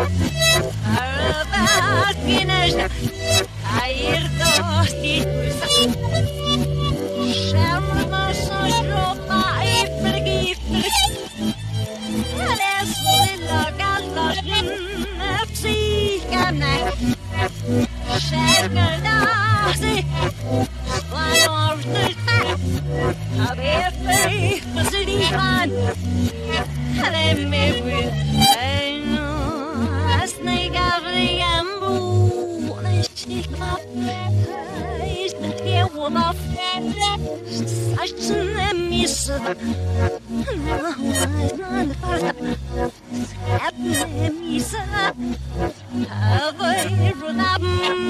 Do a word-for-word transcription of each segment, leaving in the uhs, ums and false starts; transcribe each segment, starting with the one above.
Arabakinaja, airdostitus. Schermososropa ifrgifr. Läsvilla gallarsin psykane. Skärgardasi, vanortulta. Abefri puslivan. Lemme vil einu asnegavriambu. Nishikap, istekewabaf. Sachnemisva. Sachnemisva. Avairunam.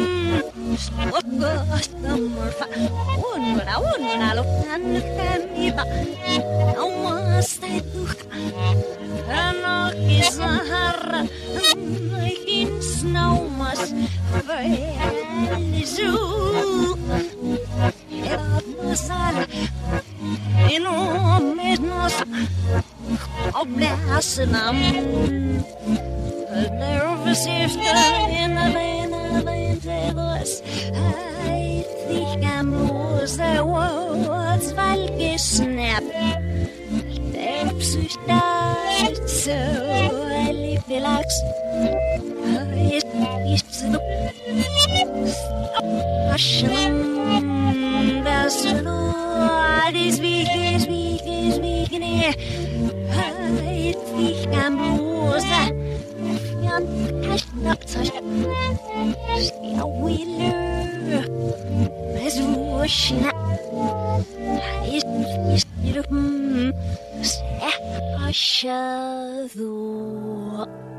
Swapastamurfa. Unra unra luktan kamiba. Namastetuk. Anokizahara. Nakin snowmas. Velizu. Eratmasara. Inu mesnos. Oblasenam. Nervous ifter in the vein of intervals. I think I'm lost. There was Valgesnap. Steps to start. So I live the lax. It's the passion. That's the Lord is weak, is weak, is weak. I think I'm lost. Jag vill resolution. Jag är